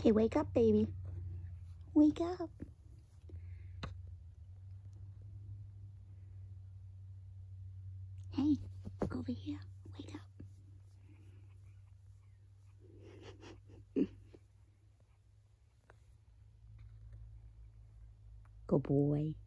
Okay, wake up, baby. Wake up. Hey, look over here. Wake up. Good boy.